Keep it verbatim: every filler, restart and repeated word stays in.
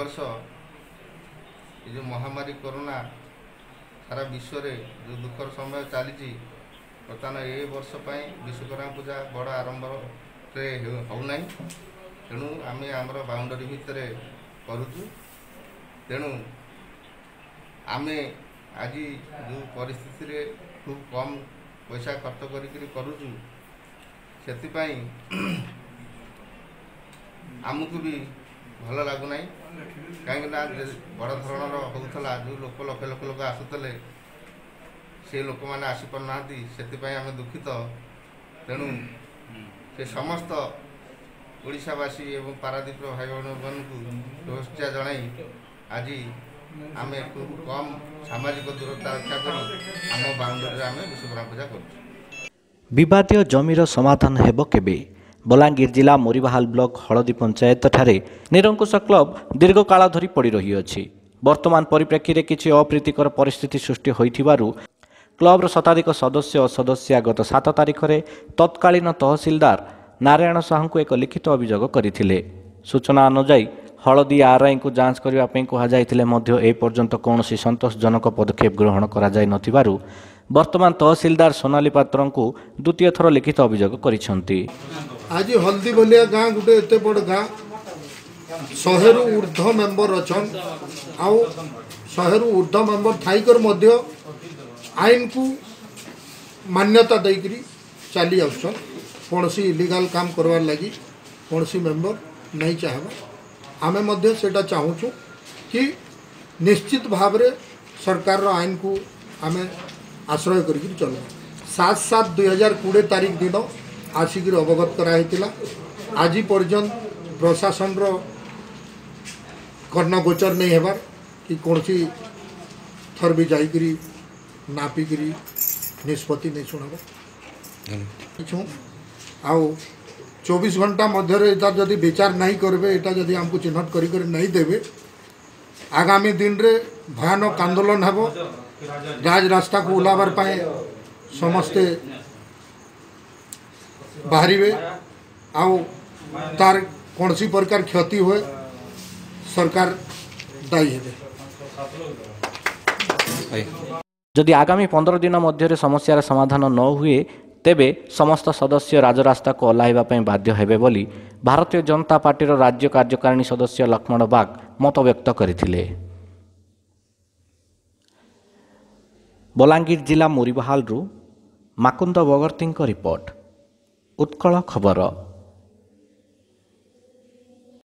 वर्ष ये जो महामारी कोरोना सारा विश्व रे जो दुखर समय चली बर्तमान ए वर्ष विश्वकर्मा पूजा बड़ आरंभ होना तेणु आम आम बाउंडरी भितर करुचु तेणु आम आज जो परिस्थिति खूब कम पैसा खर्च करुचु से आमको भी भल लगुना कहीं बड़ धरण होता जो लोक लक्ष लक्ष लोक आसुले से लोक मैंने आसीपार ना से आम दुखित तेणु से समस्त ओडिशावासी एवं पारादीप भाई बहन को शुभेच्छा जन आज आम खूब कम सामाजिक दूरता रक्षा कर आम बाउंडरी आम विश्वकर्मा पूजा कर विवादीय जमीर समाधान हेब केबे बलांगीर जिला मोरीबाहाल ब्लॉक हलदी पंचायत ठारे निरंकुश क्लब दीर्घ काल धरी पड़ी रही अछि। वर्तमान परिप्रेक्षी रे किछि अप्रीतिकर परिस्थिति सृष्टि होइथिबारु क्लब्र शताधिक सदस्य और सदस्या गत सात तारिख में तत्कालीन तहसिलदार नारायण साहू को एक लिखित अभियोग करथिले। सूचना अनुसार हलदी आरआई को जांच करने कहुले एपर्यंत कौन संतोषजनक पदक्षेप ग्रहण करा जाय नथिबारु वर्तमान तहसिलदार सोनाली पात्र को द्वितीय थर लिखित अभियोग करिसेंती। आज हल्दी बलिया गाँ गोटे एत बड़ गाँ शहेरु ऊर्ध मेम्बर अच्छा आउ शहेरु ऊर्ध मेम्बर थाइकर मध्य आईन को मान्यता देकरी चली आउछन कौन सी इलीगल काम करवार लगी कौन सी मेम्बर नहीं चाहबा आमे मध्य सेटा चाहूँ कि निश्चित भाव रे सरकार रो आईन को आमे आश्रय करी चल सात सात दुई हजार कोड़े तारीख दिन आसिक अवगत कराइला आज पर्यंत प्रशासन रो कर्णगोचर नहीं हेबार कि कौन सी थर भी जाइकरी नापिकी निष्पत्ति नहीं शुणव आउ चौबीस घंटा मध्य जदि विचार नहीं करेंगे यहाँ जदि आमको चिन्हट करी करी नहीं देवे आगामी दिन रे भयानक आंदोलन हेब राज रास्ता को ओह्लाबार समस्ते बाहरिवे आउ तार कौन सी प्रकार क्षति हुए सरकार दायी हेबे। जदि आगामी पंद्रह दिन मध्य समस्यार समाधान न हुए तेबे समस्त सदस्य राजरास्ता को ओह्लाइबा पई बाध्य हेबे बोली भारतीय जनता पार्टीर राज्य कार्यकारिणी सदस्य लक्ष्मण बाग मत व्यक्त करथिले। बलांगीर जिला मोरीबाहाल माकुंद बगर्ती रिपोर्ट उत्कल खबर।